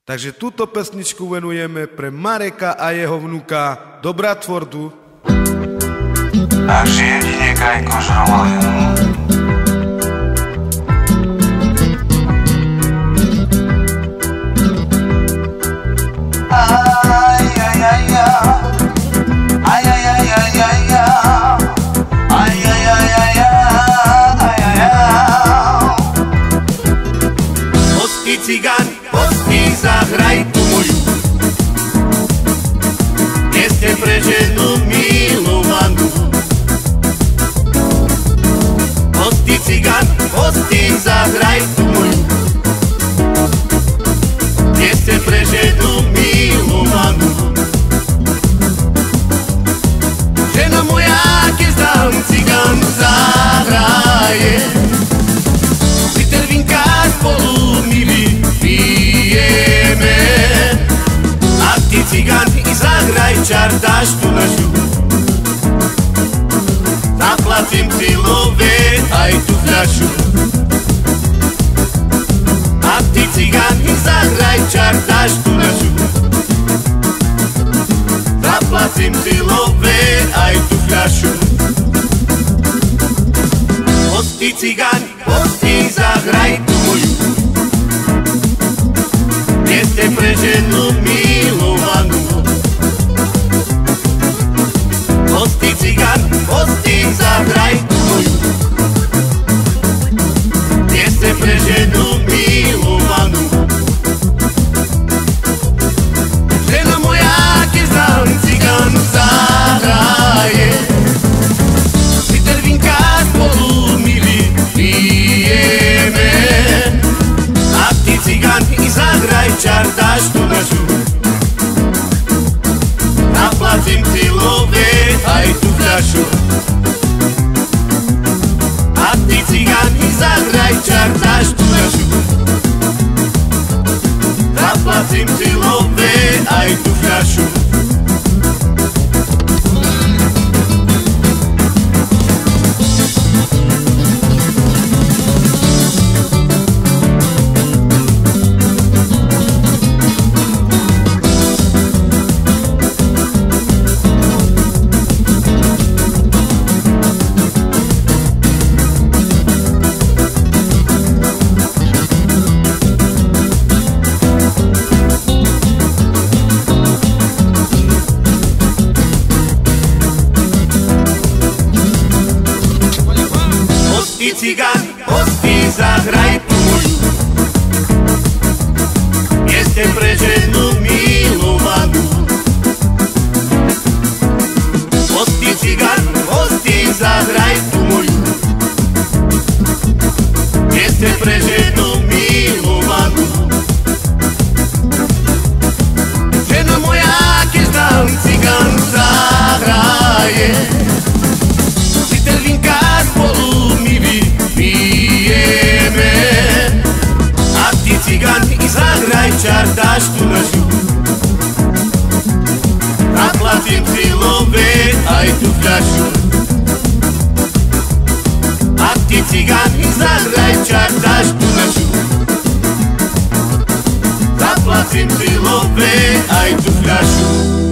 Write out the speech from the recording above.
Takže túto pesničku venujeme pre Mareka a jeho vnuka do Bradfordu. Až jedine Gajko žromali. Hostý cigán, hostý, zahraj tu moju piesne pre ženu milovanú. Hostý cigán, hostý, zahraj tu moju piesne pre ženu milovanú. Žena moja, keď zdám cigán zahraje, liter vinka spolu my vypijeme. A ty cigán, i zahraj čar, dáš tu našu, zaplatím cílové aj tú fľašu. A ty cigán, i zahraj čar, dáš tu našu, zaplatím cílové aj tú fľašu. Hostý cigán, hostý, zahraj tu moju piesne pre ženu milovanú. Hostý cigán, hostý, zahraj tu moju piesne pre ženu milovanú. Žena moja, keď zdám cigán zahraje, liter vinka spolu my vypijeme. A ty cigán, i zahraj čar, dáš tu našu, zaplatím cílové aj tú fľašu. A ty cigán, i zahraj čar, dáš tu našu, zaplatím cílové aj tú fľašu. Hostý cigán, hostý, zahraj tu moju piesne pre ženu milovanú. Hostý cigán, hostý, zahraj tu moju piesne pre ženu milovanú. Žena moja, keď zdám cigán zahraje, liter vinka spolu my vypijeme. A ty cigán, i zahraj čar, dáš tu našu, zaplatím cílové aj tú fľašu. A ty cigán, i zahraj čar, dáš tu našu, zaplatím cílové aj tú fľašu.